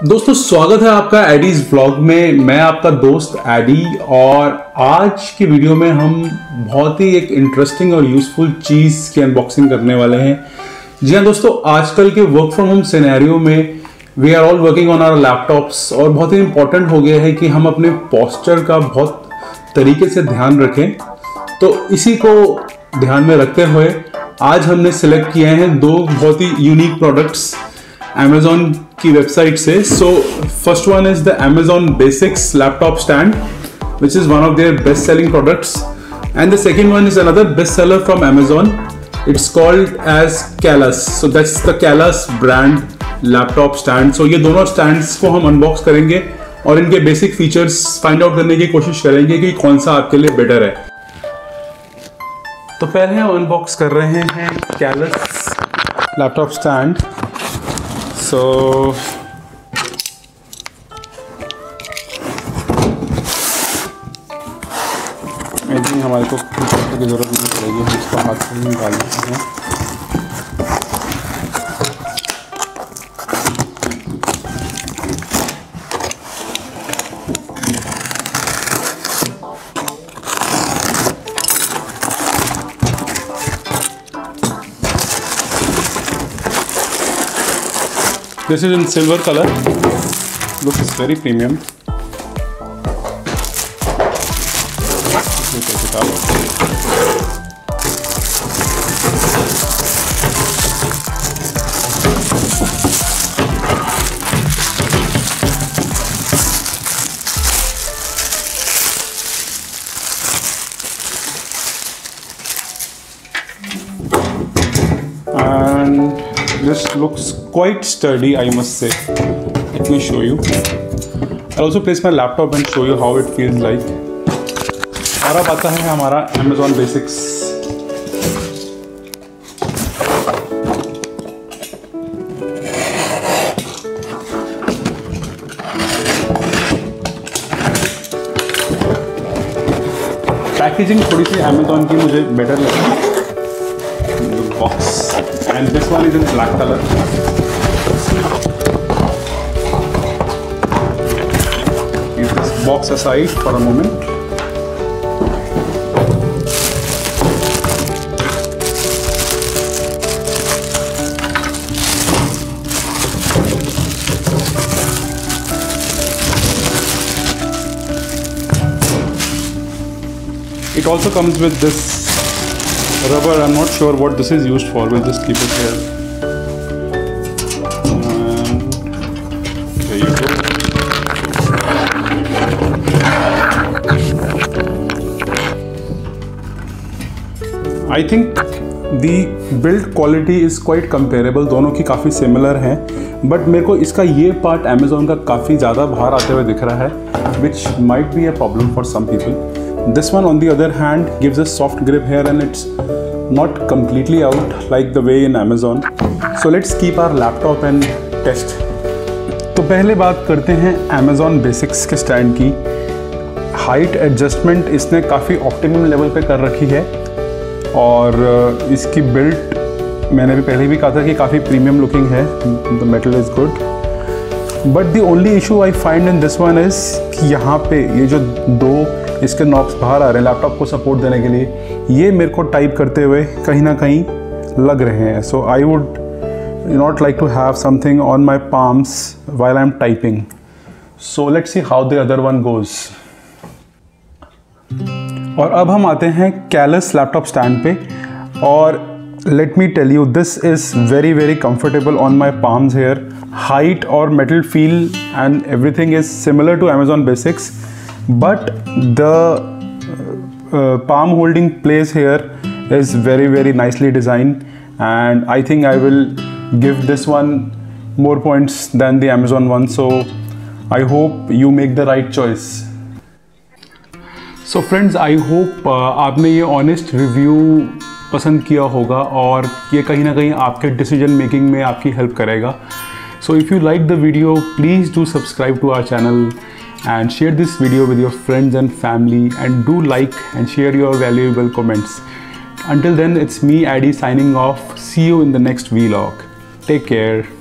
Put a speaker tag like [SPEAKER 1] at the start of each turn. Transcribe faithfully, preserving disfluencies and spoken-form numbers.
[SPEAKER 1] दोस्तों स्वागत है आपका एडीज व्लॉग में। मैं आपका दोस्त एडी और आज की वीडियो में हम बहुत ही एक इंटरेस्टिंग और यूजफुल चीज़ की अनबॉक्सिंग करने वाले हैं। जी हाँ दोस्तों, आजकल के वर्क फ्रॉम होम सिनेरियो में we are all working on our laptops और बहुत ही इंपॉर्टेंट हो गया है कि हम अपने पोस्चर का बहुत तरीके से ध्यान रखें। तो इसी को ध्यान में रखते हुए आज हमने सिलेक्ट किए हैं दो बहुत ही यूनिक प्रोडक्ट्स Amazon की वेबसाइट से। So first one is the Amazon Basics laptop stand, which is one of their best selling products, and the second one is another best seller from Amazon. It's called as Calus. So that's the Calus brand laptop stand. So ये दोनों stands को हम unbox करेंगे और इनके basic features find out करने की कोशिश करेंगे कि कौन सा आपके लिए बेटर है। तो पहले हम अनबॉक्स कर रहे हैं Calus laptop stand. So I think हमारे को की ज़रूरत नहीं पड़ेगी, हम इसको हाथ से निकाल लेते हैं। This is in silver color. Looks very premium. Let me take it out. And this looks quite sturdy, I must say. Let me show you. I'll also place my laptop and show you how it feels like. और अब आता है हमारा Amazon Basics। Packaging थोड़ी सी Amazon की मुझे better लगी। Box and this one is in black color. Keep this box aside for a moment. It also comes with this rubber. I'm not sure what this is used for. We'll just keep it here. And there you go. I think the build quality is quite comparable. दोनों की काफ़ी similar हैं, but मेरे को इसका ये part Amazon का काफ़ी ज़्यादा बाहर आते हुए दिख रहा है, which might be a problem for some people. This one on the other hand gives a soft grip here and it's not completely out like the way in Amazon. So let's keep our laptop and test. तो पहले बात करते हैं Amazon Basics के stand की। Height adjustment इसने काफ़ी optimum level पे कर रखी है और इसकी बिल्ड मैंने भी पहले भी कहा था कि काफ़ी प्रीमियम लुकिंग है। The metal is good, but the only issue I find in this one is कि यहाँ पे ये जो दो इसके नॉब्स बाहर आ रहे हैं लैपटॉप को सपोर्ट देने के लिए, ये मेरे को टाइप करते हुए कहीं ना कहीं लग रहे हैं। So I would not like to have something on my palms while I am typing. So let's see how the other one goes. और अब हम आते हैं Calus लैपटॉप स्टैंड पे और let me tell you this is very very comfortable on my palms here. Height और metal feel and everything is similar to Amazon Basics, but the uh, palm holding place here is very very nicely designed and I think I will give this one more points than the Amazon one. So I hope you make the right choice. So friends, I hope uh, आपने ये honest review पसंद किया होगा और ये कहीं ना कहीं आपके decision making में आपकी help करेगा. So if you like the video, please do subscribe to our channel and share this video with your friends and family, and do like and share your valuable comments. Until then, it's me, Addy, signing off. See you in the next vlog. Take care.